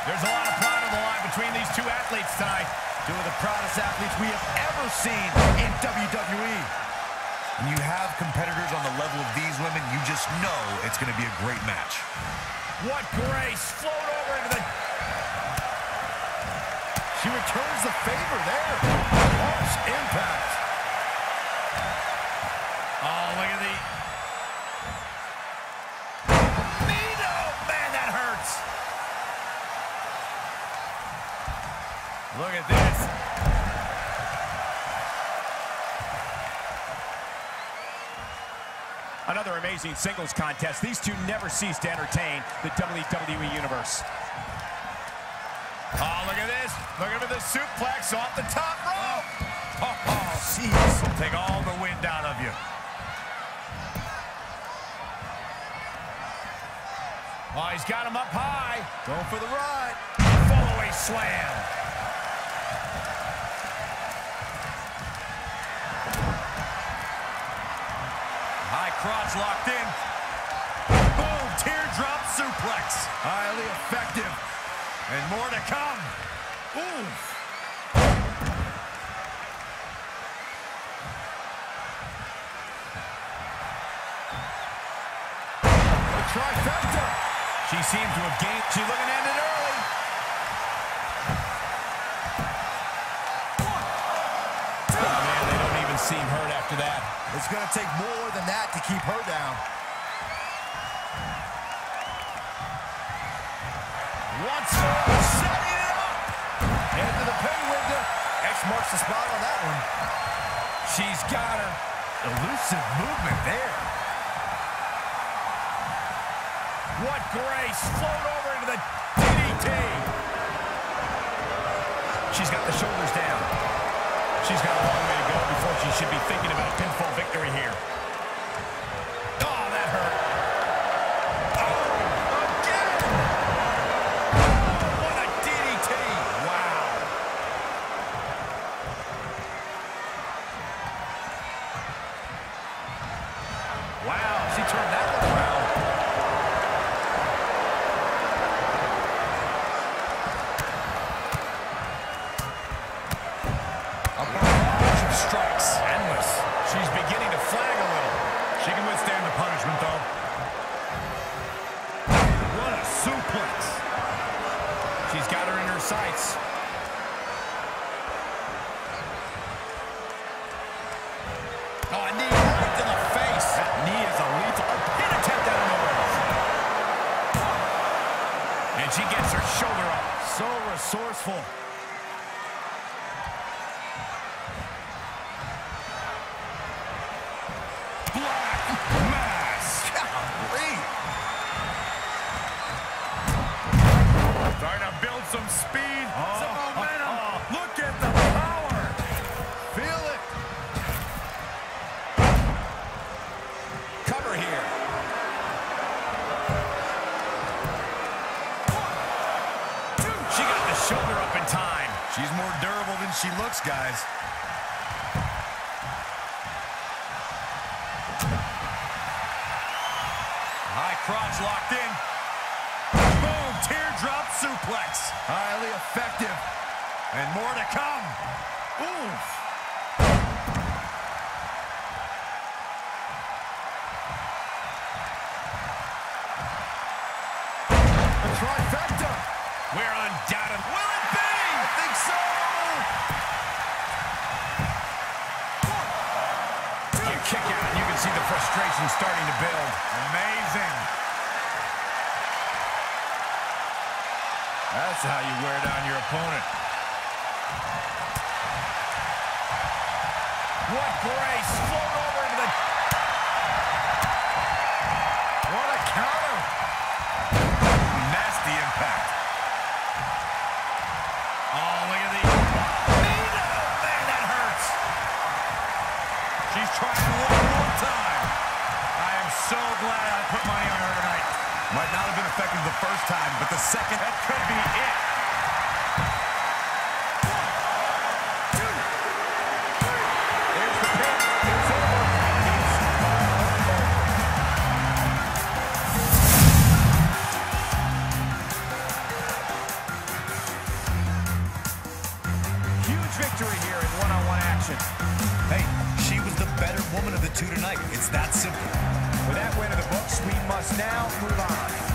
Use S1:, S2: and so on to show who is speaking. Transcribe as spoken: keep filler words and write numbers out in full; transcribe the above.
S1: There's a lot of pride on the line between these two athletes tonight.
S2: Two of the proudest athletes we have ever seen in W W E. When you have competitors on the level of these women, you just know it's going to be a great match.
S1: What grace! Float over into the...
S2: She returns the favor there. Harsh impact.
S1: Oh, look at the... Nino! Man, that hurts! Look at this. Another amazing singles contest. These two never cease to entertain the W W E Universe. Oh, look at this. Look at the suplex off the top rope. Oh, oh, jeez. Take all the wind out of you. Oh, he's got him up high.
S2: Going for the ride.
S1: Follow-away slam. High crotch locked in. Boom, teardrop suplex.
S2: Highly effective.
S1: And more to come. Ooh.
S2: A trifecta.
S1: She seemed to have gained. She's looking to end it early. Oh, man, they don't even seem hurt after that.
S2: It's going to take more than that to keep her down.
S1: Once more, setting it up.
S2: Into the pin window. X marks the spot on that one.
S1: She's got her.
S2: Elusive movement there.
S1: What grace. Float over into the D D T. She's got the shoulders down. She's got a long way to go before she should be thinking about a pinfall victory here. Oh, that hurt. Oh, again. Oh, what a D D T. Wow. Wow, she turned that one around. Strikes. Endless. She's beginning to flag a little. She can withstand the punishment, though. What a suplex. She's got her in her sights. Oh, a knee right to the face. That knee is a lethal. A pin attempt out of nowhere. And she gets her shoulder up.
S2: So resourceful.
S1: Starting to build some speed,
S2: oh,
S1: some momentum.
S2: Oh, oh.
S1: Look at the power.
S2: Feel it.
S1: Cover here. One, two. She got the shoulder up in time.
S2: She's more durable than she looks, guys.
S1: High crotch locked in. Boom, teardrop suplex.
S2: Highly effective.
S1: And more to come. Oof.
S2: A trifecta.
S1: We're undoubted. Will it be?
S2: I think so.
S1: You kick out and you can see the frustration starting to build.
S2: Amazing.
S1: That's how you wear down your opponent. What grace. Float over into the...
S2: What a counter.
S1: Nasty impact. Oh, look at the... Nino! Man, that hurts. She's trying one more time. I am so glad I put money on her tonight.
S2: Might not have been effective the first time, but the second...
S1: That could be it. we must now move on.